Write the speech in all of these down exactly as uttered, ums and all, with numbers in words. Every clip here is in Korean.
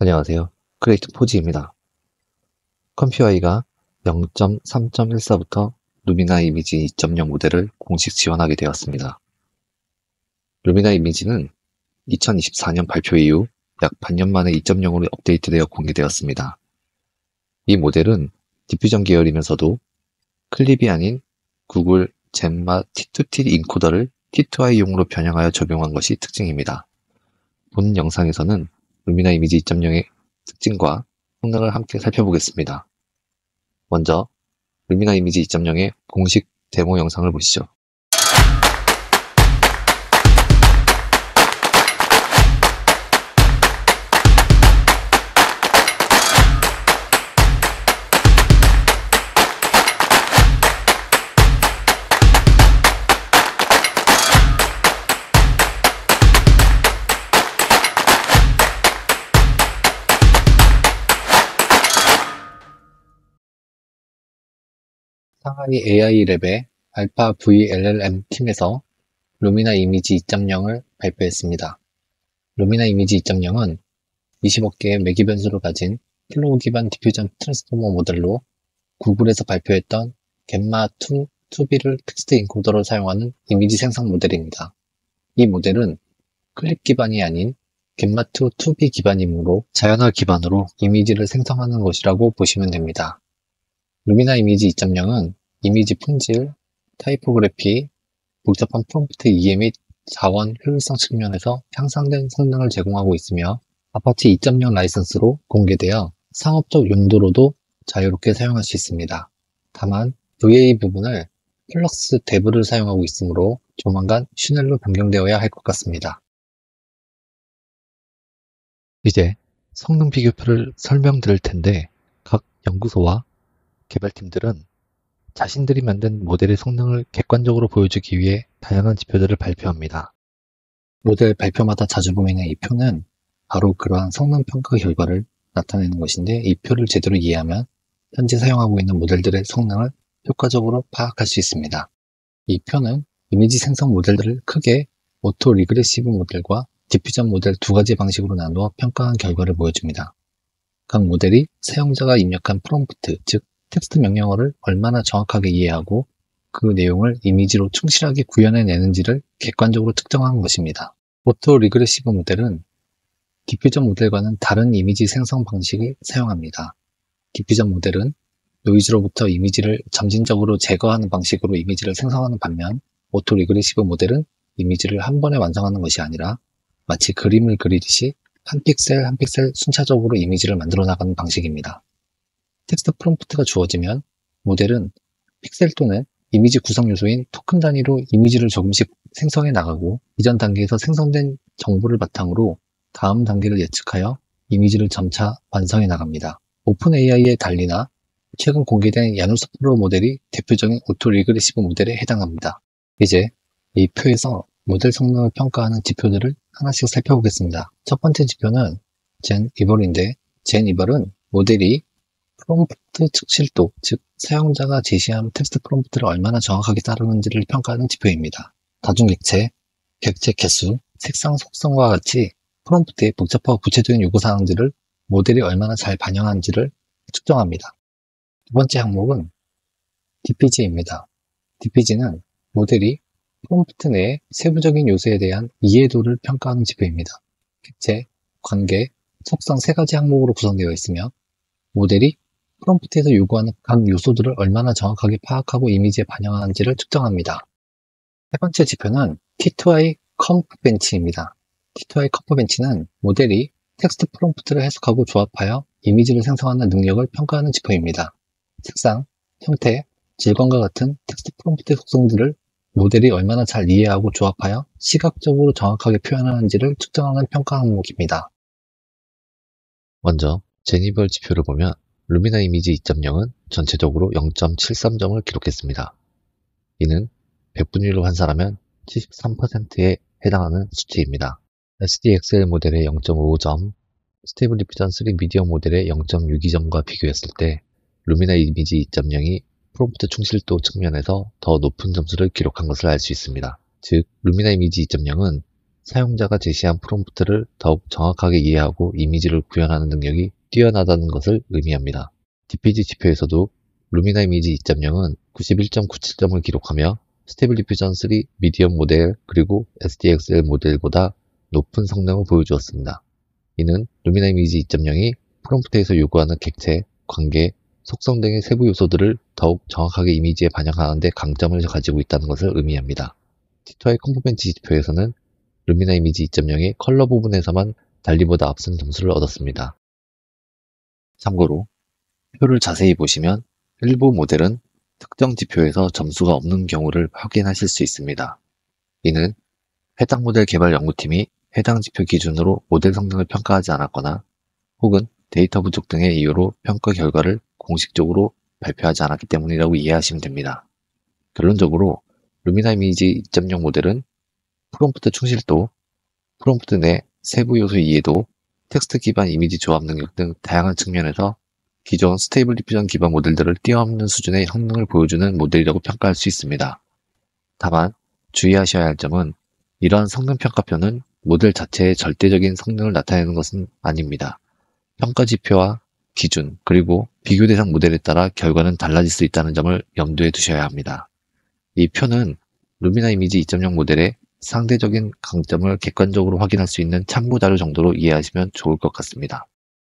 안녕하세요. 크리에이트 포지입니다. 컴퓨아이가 영 점 삼 점 일사부터 루미나 이미지 이 점 영 모델을 공식 지원하게 되었습니다. 루미나 이미지는 이천이십사 년 발표 이후 약 반년 만에 이 점 영으로 업데이트되어 공개되었습니다. 이 모델은 디퓨전 계열이면서도 클립이 아닌 구글 젠마 티 투 티 인코더를 티 투 아이용으로 변형하여 적용한 것이 특징입니다. 본 영상에서는 루미나 이미지 이 점 영의 특징과 성능을 함께 살펴보겠습니다. 먼저 루미나 이미지 이 점 영의 공식 데모 영상을 보시죠. 상하이 에이아이 랩의 알파 브이 엘 엘 엠 팀에서 루미나 이미지 이 점 영을 발표했습니다. 루미나 이미지 이 점 영은 이십억 개의 매기 변수를 가진 플로우 기반 디퓨전 트랜스포머 모델로 구글에서 발표했던 겜마 투 투 비를 텍스트 인코더로 사용하는 이미지 생성 모델입니다. 이 모델은 클립 기반이 아닌 겜마 투 투 비 기반이므로 자연어 기반으로 이미지를 생성하는 것이라고 보시면 됩니다. 루미나 이미지 이 점 영은 이미지 품질, 타이포그래피, 복잡한 프롬프트 이해 및 자원 효율성 측면에서 향상된 성능을 제공하고 있으며 아파치 이 점 영 라이선스로 공개되어 상업적 용도로도 자유롭게 사용할 수 있습니다. 다만 브이 에이 부분을 플럭스 데브를 사용하고 있으므로 조만간 슈넬로 변경되어야 할 것 같습니다. 이제 성능 비교표를 설명드릴 텐데 각 연구소와 개발팀들은 자신들이 만든 모델의 성능을 객관적으로 보여주기 위해 다양한 지표들을 발표합니다. 모델 발표마다 자주 보이는 이 표는 바로 그러한 성능 평가 결과를 나타내는 것인데, 이 표를 제대로 이해하면 현재 사용하고 있는 모델들의 성능을 효과적으로 파악할 수 있습니다. 이 표는 이미지 생성 모델들을 크게 오토 리그레시브 모델과 디퓨전 모델 두 가지 방식으로 나누어 평가한 결과를 보여줍니다. 각 모델이 사용자가 입력한 프롬프트, 즉 텍스트 명령어를 얼마나 정확하게 이해하고 그 내용을 이미지로 충실하게 구현해내는지를 객관적으로 측정한 것입니다. 오토 리그레시브 모델은 디퓨전 모델과는 다른 이미지 생성 방식을 사용합니다. 디퓨전 모델은 노이즈로부터 이미지를 점진적으로 제거하는 방식으로 이미지를 생성하는 반면, 오토 리그레시브 모델은 이미지를 한 번에 완성하는 것이 아니라 마치 그림을 그리듯이 한 픽셀 한 픽셀 순차적으로 이미지를 만들어 나가는 방식입니다. 텍스트 프롬프트가 주어지면 모델은 픽셀 또는 이미지 구성 요소인 토큰 단위로 이미지를 조금씩 생성해 나가고, 이전 단계에서 생성된 정보를 바탕으로 다음 단계를 예측하여 이미지를 점차 완성해 나갑니다. 오픈 에이아이의 달리나 최근 공개된 야누스 프로 모델이 대표적인 오토 리그레시브 모델에 해당합니다. 이제 이 표에서 모델 성능을 평가하는 지표들을 하나씩 살펴보겠습니다. 첫 번째 지표는 젠 이벌인데, 젠 이벌은 모델이 프롬프트 측실도, 즉 사용자가 제시한 텍스트 프롬프트를 얼마나 정확하게 따르는지를 평가하는 지표입니다. 다중객체, 객체 개수, 색상 속성과 같이 프롬프트의 복잡하고 구체적인 요구사항들을 모델이 얼마나 잘 반영하는지를 측정합니다. 두 번째 항목은 디피지입니다. 디피지는 모델이 프롬프트 내의 세부적인 요소에 대한 이해도를 평가하는 지표입니다. 객체, 관계, 속성 세 가지 항목으로 구성되어 있으며 모델이 프롬프트에서 요구하는 각 요소들을 얼마나 정확하게 파악하고 이미지에 반영하는지를 측정합니다. 세 번째 지표는 티 투 아이 컴프벤치입니다. 티 투 아이 컴프벤치는 모델이 텍스트 프롬프트를 해석하고 조합하여 이미지를 생성하는 능력을 평가하는 지표입니다. 색상, 형태, 질감과 같은 텍스트 프롬프트의 속성들을 모델이 얼마나 잘 이해하고 조합하여 시각적으로 정확하게 표현하는지를 측정하는 평가 항목입니다. 먼저 제니벌 지표를 보면 루미나 이미지 이 점 영은 전체적으로 영 점 칠삼 점을 기록했습니다. 이는 백 분율로 환산하면 칠십삼 퍼센트에 해당하는 수치입니다. 에스 디 엑스 엘 모델의 영 점 오오 점, 스테이블 디퓨전 쓰리 미디어 모델의 영 점 육이 점과 비교했을 때 루미나 이미지 이 점 영이 프롬프트 충실도 측면에서 더 높은 점수를 기록한 것을 알 수 있습니다. 즉, 루미나 이미지 이 점 영은 사용자가 제시한 프롬프트를 더욱 정확하게 이해하고 이미지를 구현하는 능력이 뛰어나다는 것을 의미합니다. 디피지 지표에서도 루미나 이미지 이 점 영은 구십일 점 구칠 점을 기록하며 스테이블 디퓨전 삼 미디엄 모델 그리고 에스디엑스엘 모델보다 높은 성능을 보여주었습니다. 이는 루미나 이미지 이 점 영이 프롬프트에서 요구하는 객체, 관계, 속성 등의 세부 요소들을 더욱 정확하게 이미지에 반영하는 데 강점을 가지고 있다는 것을 의미합니다. 티 투 아이 컨포벤치 지표에서는 루미나 이미지 이 점 영이 컬러 부분에서만 달리보다 앞선 점수를 얻었습니다. 참고로 표를 자세히 보시면 일부 모델은 특정 지표에서 점수가 없는 경우를 확인하실 수 있습니다. 이는 해당 모델 개발 연구팀이 해당 지표 기준으로 모델 성능을 평가하지 않았거나 혹은 데이터 부족 등의 이유로 평가 결과를 공식적으로 발표하지 않았기 때문이라고 이해하시면 됩니다. 결론적으로 루미나 이미지 이 점 영 모델은 프롬프트 충실도, 프롬프트 내 세부 요소 이해도, 텍스트 기반 이미지 조합 능력 등 다양한 측면에서 기존 스테이블 디퓨전 기반 모델들을 뛰어넘는 수준의 성능을 보여주는 모델이라고 평가할 수 있습니다. 다만 주의하셔야 할 점은 이러한 성능 평가표는 모델 자체의 절대적인 성능을 나타내는 것은 아닙니다. 평가 지표와 기준, 그리고 비교 대상 모델에 따라 결과는 달라질 수 있다는 점을 염두에 두셔야 합니다. 이 표는 루미나 이미지 이 점 영 모델의 상대적인 강점을 객관적으로 확인할 수 있는 참고 자료 정도로 이해하시면 좋을 것 같습니다.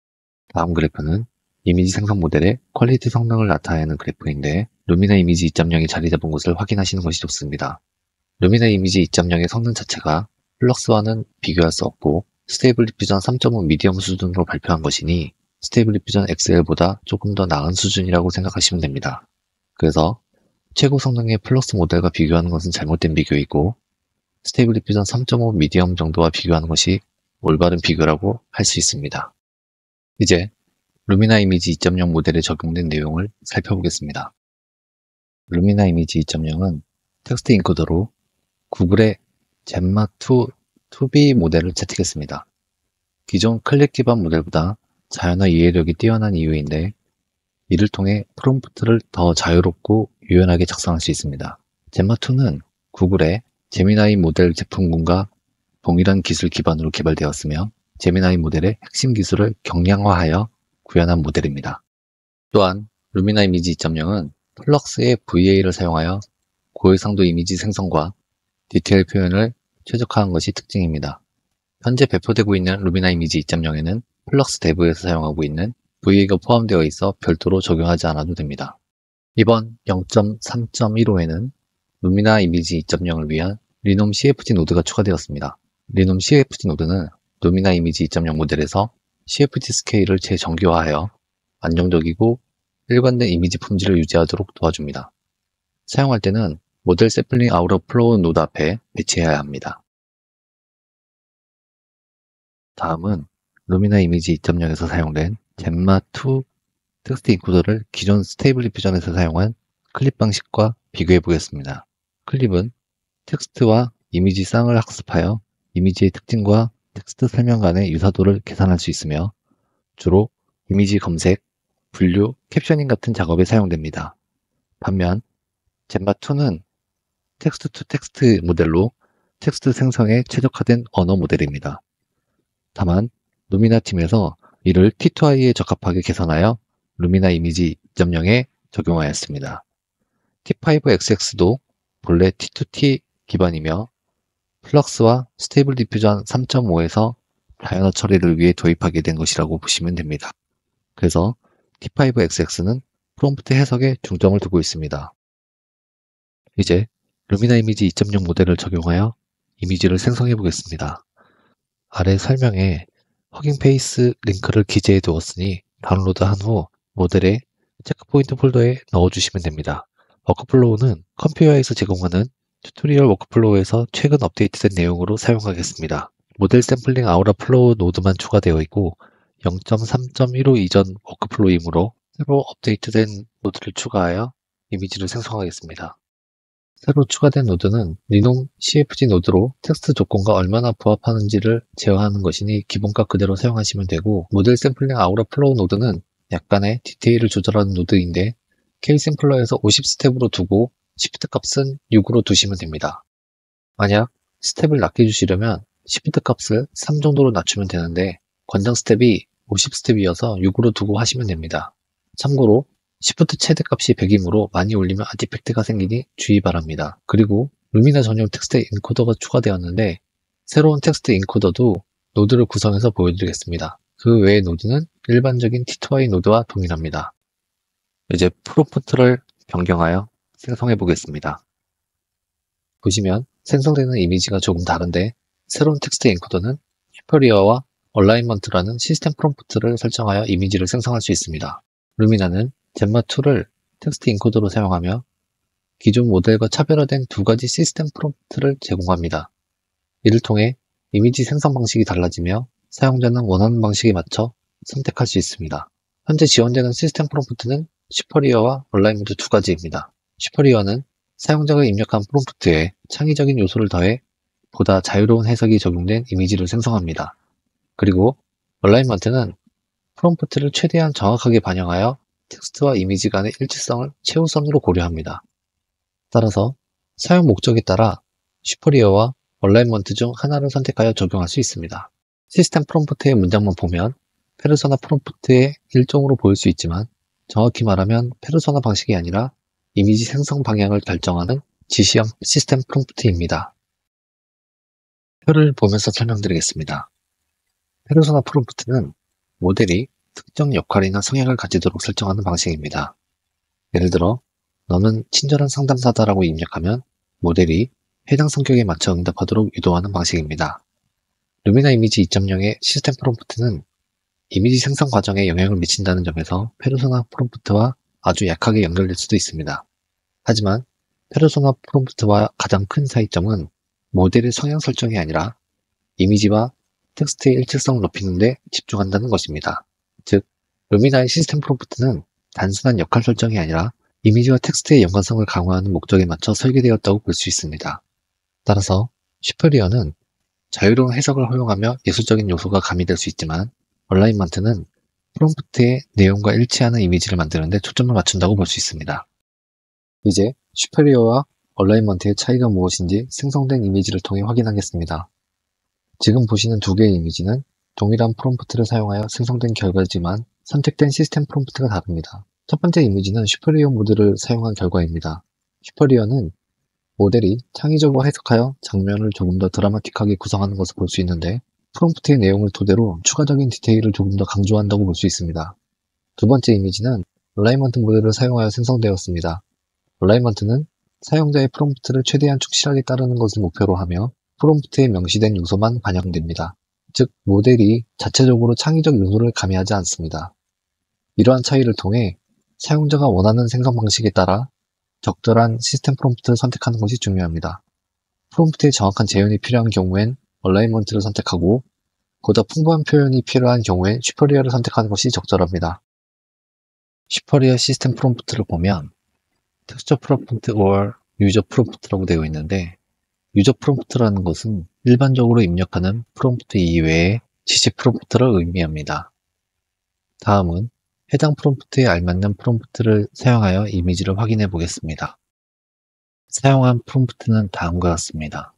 다음 그래프는 이미지 생성 모델의 퀄리티 성능을 나타내는 그래프인데 루미나 이미지 이 점 영이 자리 잡은 것을 확인하시는 것이 좋습니다. 루미나 이미지 이 점 영의 성능 자체가 플럭스와는 비교할 수 없고 스테이블 디퓨전 삼 점 오 미디엄 수준으로 발표한 것이니 스테이블 디퓨전 엑스엘보다 조금 더 나은 수준이라고 생각하시면 됩니다. 그래서 최고 성능의 플럭스 모델과 비교하는 것은 잘못된 비교이고 스테이블 디퓨전 삼 점 오 미디엄 정도와 비교하는 것이 올바른 비교라고 할 수 있습니다. 이제 루미나 이미지 이 점 영 모델에 적용된 내용을 살펴보겠습니다. 루미나 이미지 이 점 영은 텍스트 인코더로 구글의 젬마 투 투비 모델을 채택했습니다. 기존 클릭 기반 모델보다 자연어 이해력이 뛰어난 이유인데 이를 통해 프롬프트를 더 자유롭고 유연하게 작성할 수 있습니다. 젬마 투는 구글의 제미나이 모델 제품군과 동일한 기술 기반으로 개발되었으며 제미나이 모델의 핵심 기술을 경량화하여 구현한 모델입니다. 또한 루미나 이미지 이 점 영은 플럭스의 브이에이를 사용하여 고해상도 이미지 생성과 디테일 표현을 최적화한 것이 특징입니다. 현재 배포되고 있는 루미나 이미지 이 점 영에는 플럭스 데브에서 사용하고 있는 브이에이가 포함되어 있어 별도로 적용하지 않아도 됩니다. 이번 영 점 삼 점 일오에는 루미나 이미지 이 점 영을 위한 리놈 씨에프지 노드가 추가되었습니다. 리놈 씨에프지 노드는 루미나 이미지 이 점 영 모델에서 씨에프지 스케일을 재정교화하여 안정적이고 일관된 이미지 품질을 유지하도록 도와줍니다. 사용할 때는 모델 샘플링 아웃 오브 플로우 노드 앞에 배치해야 합니다. 다음은 루미나 이미지 이 점 영에서 사용된 젬마 투 텍스트 인코더를 기존 스테이블 디퓨전에서 사용한 클립 방식과 비교해 보겠습니다. 클립은 텍스트와 이미지 쌍을 학습하여 이미지의 특징과 텍스트 설명 간의 유사도를 계산할 수 있으며 주로 이미지 검색, 분류, 캡셔닝 같은 작업에 사용됩니다. 반면 젬마 투는 텍스트 투 텍스트 모델로 텍스트 생성에 최적화된 언어 모델입니다. 다만 루미나 팀에서 이를 티 투 아이에 적합하게 개선하여 루미나 이미지 이 점 영에 적용하였습니다. 티 파이브 엑스 엑스도 본래 티 투 티 기반이며 플럭스와 스테이블 디퓨전 삼 점 오에서 다양어 처리를 위해 도입하게 된 것이라고 보시면 됩니다. 그래서 티 파이브 엑스 엑스는 프롬프트 해석에 중점을 두고 있습니다. 이제 루미나 이미지 이 점 영 모델을 적용하여 이미지를 생성해 보겠습니다. 아래 설명에 허깅 페이스 링크를 기재해 두었으니 다운로드한 후 모델의 체크포인트 폴더에 넣어주시면 됩니다. 워크플로우는 컴퓨어에서 제공하는 튜토리얼 워크플로우에서 최근 업데이트된 내용으로 사용하겠습니다. 모델 샘플링 아웃 오브 플로우 노드만 추가되어 있고 영 점 삼 점 일오 이전 워크플로우이므로 새로 업데이트된 노드를 추가하여 이미지를 생성하겠습니다. 새로 추가된 노드는 리놈 씨에프지 노드로 텍스트 조건과 얼마나 부합하는지를 제어하는 것이니 기본값 그대로 사용하시면 되고 모델 샘플링 아웃 오브 플로우 노드는 약간의 디테일을 조절하는 노드인데 K 샘플러에서 오십 스텝으로 두고 시프트 값은 육으로 두시면 됩니다. 만약 스텝을 낮게 주시려면 시프트 값을 삼 정도로 낮추면 되는데 권장 스텝이 오십 스텝이어서 육으로 두고 하시면 됩니다. 참고로 시프트 최대 값이 백이므로 많이 올리면 아티팩트가 생기니 주의 바랍니다. 그리고 루미나 전용 텍스트 인코더가 추가되었는데 새로운 텍스트 인코더도 노드를 구성해서 보여드리겠습니다. 그 외의 노드는 일반적인 티 투 아이 노드와 동일합니다. 이제 프롬프트를 변경하여 생성해 보겠습니다. 보시면 생성되는 이미지가 조금 다른데 새로운 텍스트 인코더는 슈퍼리어와 얼라인먼트라는 시스템 프롬프트를 설정하여 이미지를 생성할 수 있습니다. 루미나는 젠마 투를 텍스트 인코더로 사용하며 기존 모델과 차별화된 두 가지 시스템 프롬프트를 제공합니다. 이를 통해 이미지 생성 방식이 달라지며 사용자는 원하는 방식에 맞춰 선택할 수 있습니다. 현재 지원되는 시스템 프롬프트는 슈퍼리어와 얼라인먼트 두 가지입니다. 슈퍼리어는 사용자가 입력한 프롬프트에 창의적인 요소를 더해 보다 자유로운 해석이 적용된 이미지를 생성합니다. 그리고 얼라인먼트는 프롬프트를 최대한 정확하게 반영하여 텍스트와 이미지 간의 일치성을 최우선으로 고려합니다. 따라서 사용 목적에 따라 슈퍼리어와 얼라인먼트 중 하나를 선택하여 적용할 수 있습니다. 시스템 프롬프트의 문장만 보면 페르소나 프롬프트의 일종으로 보일 수 있지만 정확히 말하면 페르소나 방식이 아니라 이미지 생성 방향을 결정하는 지시형 시스템 프롬프트입니다. 표를 보면서 설명드리겠습니다. 페르소나 프롬프트는 모델이 특정 역할이나 성향을 가지도록 설정하는 방식입니다. 예를 들어 너는 친절한 상담사다라고 입력하면 모델이 해당 성격에 맞춰 응답하도록 유도하는 방식입니다. 루미나 이미지 이 점 영의 시스템 프롬프트는 이미지 생성 과정에 영향을 미친다는 점에서 페르소나 프롬프트와 아주 약하게 연결될 수도 있습니다. 하지만 페르소나 프롬프트와 가장 큰 차이점은 모델의 성향 설정이 아니라 이미지와 텍스트의 일치성을 높이는 데 집중한다는 것입니다. 즉, 루미나의 시스템 프롬프트는 단순한 역할 설정이 아니라 이미지와 텍스트의 연관성을 강화하는 목적에 맞춰 설계되었다고 볼 수 있습니다. 따라서 슈퍼리어는 자유로운 해석을 허용하며 예술적인 요소가 가미될 수 있지만 얼라인먼트는 프롬프트의 내용과 일치하는 이미지를 만드는 데 초점을 맞춘다고 볼 수 있습니다. 이제 슈퍼리어와 얼라인먼트의 차이가 무엇인지 생성된 이미지를 통해 확인하겠습니다. 지금 보시는 두 개의 이미지는 동일한 프롬프트를 사용하여 생성된 결과지만 선택된 시스템 프롬프트가 다릅니다. 첫 번째 이미지는 슈퍼리어 모드를 사용한 결과입니다. 슈퍼리어는 모델이 창의적으로 해석하여 장면을 조금 더 드라마틱하게 구성하는 것을 볼 수 있는데 프롬프트의 내용을 토대로 추가적인 디테일을 조금 더 강조한다고 볼 수 있습니다. 두 번째 이미지는 얼라인먼트 모델을 사용하여 생성되었습니다. 얼라인먼트는 사용자의 프롬프트를 최대한 충실하게 따르는 것을 목표로 하며 프롬프트에 명시된 요소만 반영됩니다. 즉, 모델이 자체적으로 창의적 요소를 가미하지 않습니다. 이러한 차이를 통해 사용자가 원하는 생성 방식에 따라 적절한 시스템 프롬프트를 선택하는 것이 중요합니다. 프롬프트의 정확한 재현이 필요한 경우엔 얼라인먼트를 선택하고 보다 풍부한 표현이 필요한 경우엔 슈퍼리어를 선택하는 것이 적절합니다. 슈퍼리어 시스템 프롬프트를 보면 텍스처 프롬프트 or 유저 프롬프트라고 되어 있는데 유저 프롬프트라는 것은 일반적으로 입력하는 프롬프트 이외의 지시 프롬프트를 의미합니다. 다음은 해당 프롬프트에 알맞는 프롬프트를 사용하여 이미지를 확인해 보겠습니다. 사용한 프롬프트는 다음과 같습니다.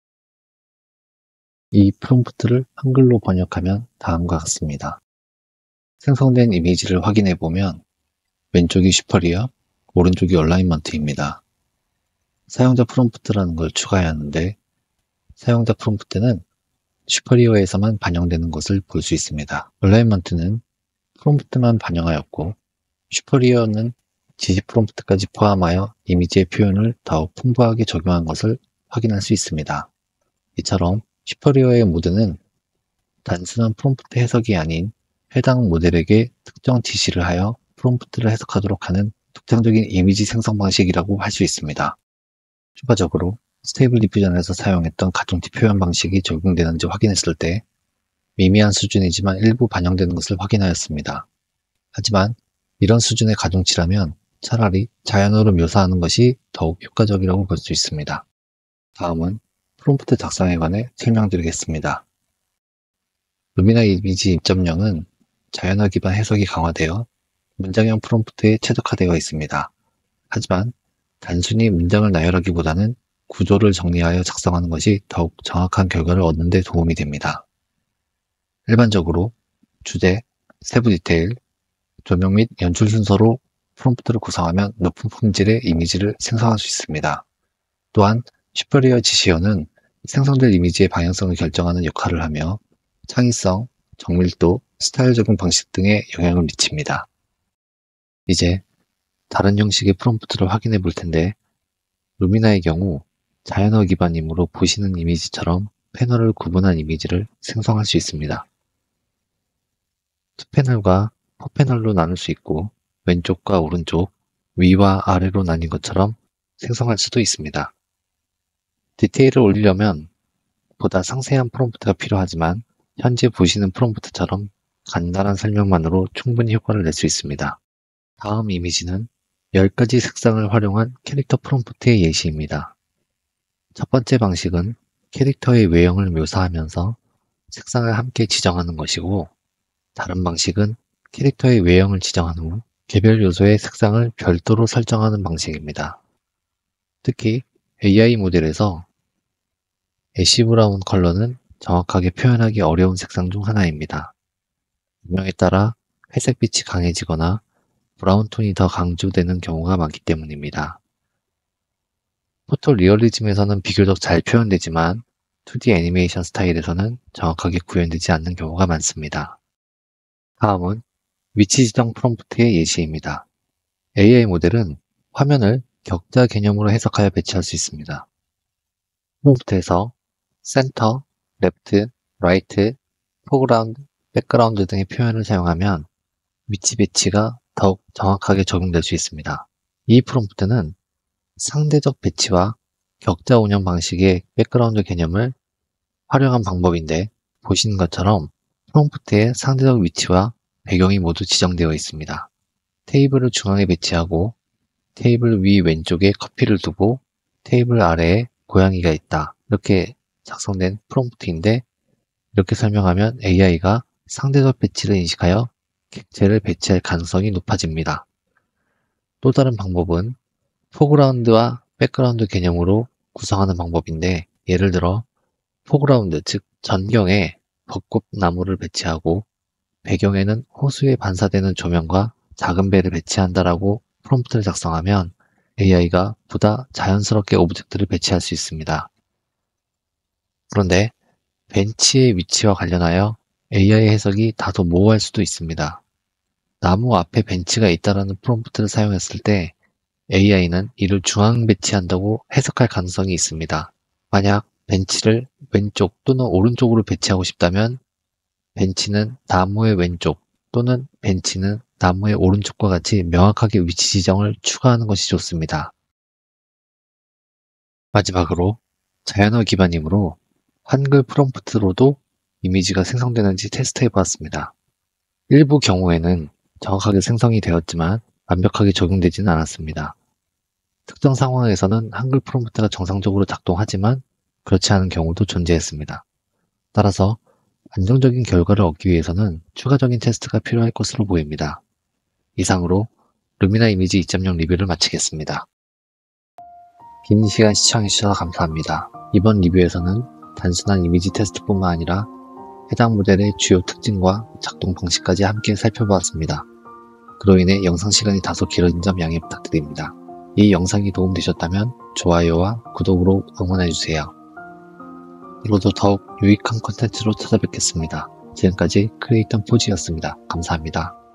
이 프롬프트를 한글로 번역하면 다음과 같습니다. 생성된 이미지를 확인해 보면 왼쪽이 슈퍼리어, 오른쪽이 얼라인먼트입니다. 사용자 프롬프트라는 걸 추가해야 하는데 사용자 프롬프트는 슈퍼리어에서만 반영되는 것을 볼 수 있습니다. 얼라인먼트는 프롬프트만 반영하였고 슈퍼리어는 지시 프롬프트까지 포함하여 이미지의 표현을 더욱 풍부하게 적용한 것을 확인할 수 있습니다. 이처럼 슈퍼리어의 모드는 단순한 프롬프트 해석이 아닌 해당 모델에게 특정 지시를 하여 프롬프트를 해석하도록 하는 특징적인 이미지 생성 방식이라고 할 수 있습니다. 추가적으로 스테이블 디퓨전에서 사용했던 가중치 표현 방식이 적용되는지 확인했을 때 미미한 수준이지만 일부 반영되는 것을 확인하였습니다. 하지만 이런 수준의 가중치라면 차라리 자연어로 묘사하는 것이 더욱 효과적이라고 볼 수 있습니다. 다음은 프롬프트 작성에 관해 설명드리겠습니다. 루미나 이미지 이 점 영은 자연어 기반 해석이 강화되어 문장형 프롬프트에 최적화되어 있습니다. 하지만 단순히 문장을 나열하기보다는 구조를 정리하여 작성하는 것이 더욱 정확한 결과를 얻는 데 도움이 됩니다. 일반적으로 주제, 세부 디테일, 조명 및 연출 순서로 프롬프트를 구성하면 높은 품질의 이미지를 생성할 수 있습니다. 또한 슈퍼리어 지시어는 생성될 이미지의 방향성을 결정하는 역할을 하며 창의성, 정밀도, 스타일 적용 방식 등에 영향을 미칩니다. 이제 다른 형식의 프롬프트를 확인해 볼 텐데, 루미나의 경우 자연어 기반이므로 보시는 이미지처럼 패널을 구분한 이미지를 생성할 수 있습니다. 투 패널과 포 패널로 나눌 수 있고 왼쪽과 오른쪽, 위와 아래로 나뉜 것처럼 생성할 수도 있습니다. 디테일을 올리려면 보다 상세한 프롬프트가 필요하지만 현재 보시는 프롬프트처럼 간단한 설명만으로 충분히 효과를 낼 수 있습니다. 다음 이미지는 열 가지 색상을 활용한 캐릭터 프롬프트의 예시입니다. 첫 번째 방식은 캐릭터의 외형을 묘사하면서 색상을 함께 지정하는 것이고, 다른 방식은 캐릭터의 외형을 지정한 후 개별 요소의 색상을 별도로 설정하는 방식입니다. 특히 에이아이 모델에서 애쉬 브라운 컬러는 정확하게 표현하기 어려운 색상 중 하나입니다. 유형에 따라 회색빛이 강해지거나 브라운 톤이 더 강조되는 경우가 많기 때문입니다. 포토 리얼리즘에서는 비교적 잘 표현되지만 투디 애니메이션 스타일에서는 정확하게 구현되지 않는 경우가 많습니다. 다음은 위치 지정 프롬프트의 예시입니다. 에이아이 모델은 화면을 격자 개념으로 해석하여 배치할 수 있습니다. 프롬프트에서 센터, 레프트, 라이트, 포그라운드, 백그라운드 등의 표현을 사용하면 위치 배치가 더욱 정확하게 적용될 수 있습니다. 이 프롬프트는 상대적 배치와 격자 운영 방식의 백그라운드 개념을 활용한 방법인데, 보시는 것처럼 프롬프트의 상대적 위치와 배경이 모두 지정되어 있습니다. 테이블을 중앙에 배치하고 테이블 위 왼쪽에 커피를 두고 테이블 아래에 고양이가 있다. 이렇게 작성된 프롬프트인데, 이렇게 설명하면 에이아이가 상대적 배치를 인식하여 객체를 배치할 가능성이 높아집니다. 또 다른 방법은 포그라운드와 백그라운드 개념으로 구성하는 방법인데, 예를 들어 포그라운드, 즉 전경에 벚꽃나무를 배치하고 배경에는 호수에 반사되는 조명과 작은 배를 배치한다라고 프롬프트를 작성하면 에이아이가 보다 자연스럽게 오브젝트를 배치할 수 있습니다. 그런데 벤치의 위치와 관련하여 에이아이 해석이 다소 모호할 수도 있습니다. 나무 앞에 벤치가 있다라는 프롬프트를 사용했을 때 에이아이는 이를 중앙 배치한다고 해석할 가능성이 있습니다. 만약 벤치를 왼쪽 또는 오른쪽으로 배치하고 싶다면 벤치는 나무의 왼쪽 또는 벤치는 나무의 오른쪽과 같이 명확하게 위치 지정을 추가하는 것이 좋습니다. 마지막으로 자연어 기반이므로 한글 프롬프트로도 이미지가 생성되는지 테스트해 보았습니다. 일부 경우에는 정확하게 생성이 되었지만 완벽하게 적용되지는 않았습니다. 특정 상황에서는 한글 프롬프트가 정상적으로 작동하지만 그렇지 않은 경우도 존재했습니다. 따라서 안정적인 결과를 얻기 위해서는 추가적인 테스트가 필요할 것으로 보입니다. 이상으로 루미나 이미지 이 점 영 리뷰를 마치겠습니다. 긴 시간 시청해주셔서 감사합니다. 이번 리뷰에서는 단순한 이미지 테스트뿐만 아니라 해당 모델의 주요 특징과 작동 방식까지 함께 살펴보았습니다. 그로 인해 영상 시간이 다소 길어진 점 양해 부탁드립니다. 이 영상이 도움되셨다면 좋아요와 구독으로 응원해주세요. 앞으로도 더욱 유익한 컨텐츠로 찾아뵙겠습니다. 지금까지 크리에이터 포지였습니다. 감사합니다.